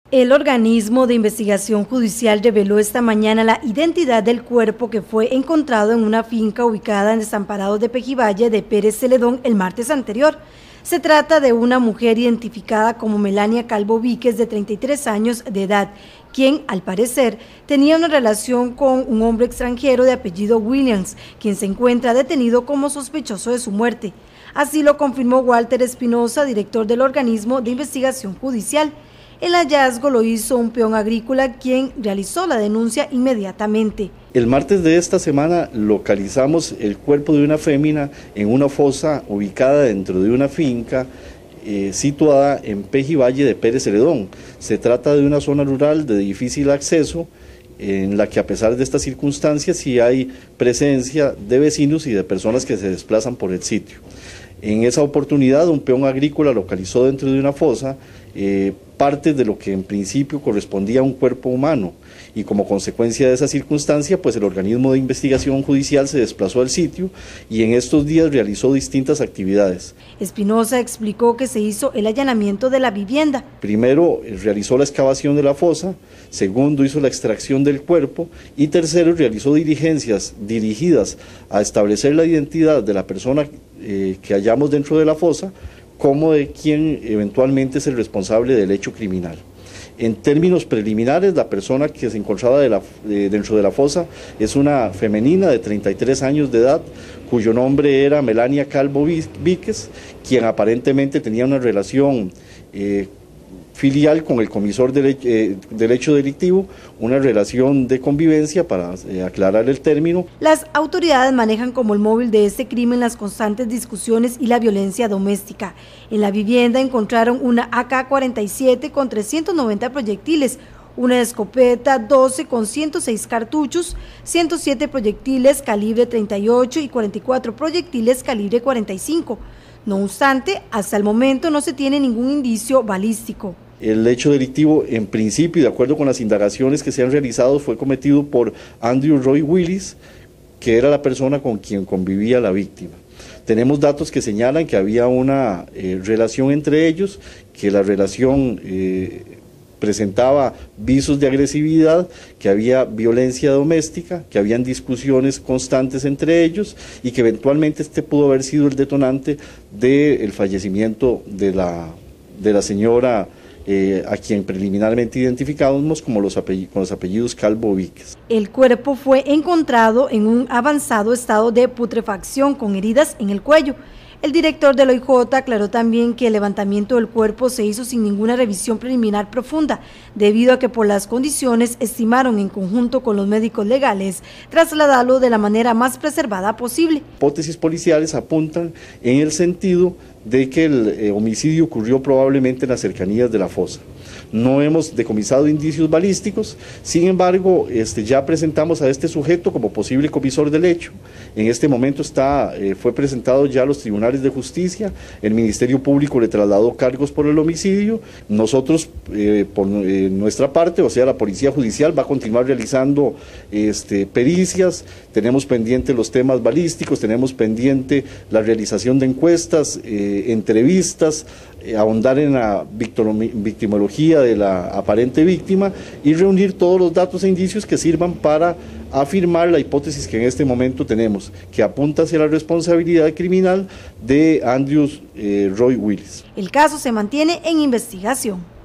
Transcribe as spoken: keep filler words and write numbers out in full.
El organismo de investigación judicial reveló esta mañana la identidad del cuerpo que fue encontrado en una finca ubicada en Desamparados de Pejivalle de Pérez Celedón el martes anterior. Se trata de una mujer identificada como Melania Calvo Víquez, de treinta y tres años de edad, quien, al parecer, tenía una relación con un hombre extranjero de apellido Williams, quien se encuentra detenido como sospechoso de su muerte. Así lo confirmó Walter Espinosa, director del organismo de investigación judicial. El hallazgo lo hizo un peón agrícola, quien realizó la denuncia inmediatamente. El martes de esta semana localizamos el cuerpo de una fémina en una fosa ubicada dentro de una finca eh, situada en Pejivalle de Pérez Celedón. Se trata de una zona rural de difícil acceso, en la que a pesar de estas circunstancias sí hay presencia de vecinos y de personas que se desplazan por el sitio. En esa oportunidad un peón agrícola localizó dentro de una fosa eh, parte de lo que en principio correspondía a un cuerpo humano, y como consecuencia de esa circunstancia pues el organismo de investigación judicial se desplazó al sitio y en estos días realizó distintas actividades. Espinosa explicó que se hizo el allanamiento de la vivienda. Primero realizó la excavación de la fosa, segundo hizo la extracción del cuerpo y tercero realizó diligencias dirigidas a establecer la identidad de la persona eh, que hallamos dentro de la fosa, como de quien eventualmente es el responsable del hecho criminal. En términos preliminares, la persona que se encontraba de la, de, dentro de la fosa es una femenina de treinta y tres años de edad, cuyo nombre era Melania Calvo Víquez, quien aparentemente tenía una relación eh, filial con el comisor del, eh, del hecho delictivo, una relación de convivencia, para eh, aclarar el término. Las autoridades manejan como el móvil de este crimen las constantes discusiones y la violencia doméstica. En la vivienda encontraron una A K cuarenta y siete con trescientos noventa proyectiles, una escopeta doce con ciento seis cartuchos, ciento siete proyectiles calibre treinta y ocho y cuarenta y cuatro proyectiles calibre cuarenta y cinco. No obstante, hasta el momento no se tiene ningún indicio balístico. El hecho delictivo, en principio, de acuerdo con las indagaciones que se han realizado, fue cometido por Andrew Roy Willis, que era la persona con quien convivía la víctima. Tenemos datos que señalan que había una eh, relación entre ellos, que la relación eh, presentaba visos de agresividad, que había violencia doméstica, que habían discusiones constantes entre ellos y que eventualmente este pudo haber sido el detonante del fallecimiento de la, de la señora Eh, a quien preliminarmente identificamos como los apellidos, con los apellidos Calvo Víquez. El cuerpo fue encontrado en un avanzado estado de putrefacción con heridas en el cuello. El director del O I J aclaró también que el levantamiento del cuerpo se hizo sin ninguna revisión preliminar profunda, debido a que por las condiciones estimaron en conjunto con los médicos legales trasladarlo de la manera más preservada posible. Hipótesis policiales apuntan en el sentido de que el eh, homicidio ocurrió probablemente en las cercanías de la fosa. No hemos decomisado indicios balísticos, sin embargo este, ya presentamos a este sujeto como posible comisor del hecho. En este momento está, eh, fue presentado ya a los tribunales de justicia, el Ministerio Público le trasladó cargos por el homicidio, nosotros eh, por eh, nuestra parte, o sea la Policía Judicial va a continuar realizando este, pericias, tenemos pendiente los temas balísticos, tenemos pendiente la realización de encuestas, eh, entrevistas, eh, ahondar en la victimología de la aparente víctima y reunir todos los datos e indicios que sirvan para afirmar la hipótesis que en este momento tenemos, que apunta hacia la responsabilidad criminal de Andrew eh, Roy Willis. El caso se mantiene en investigación.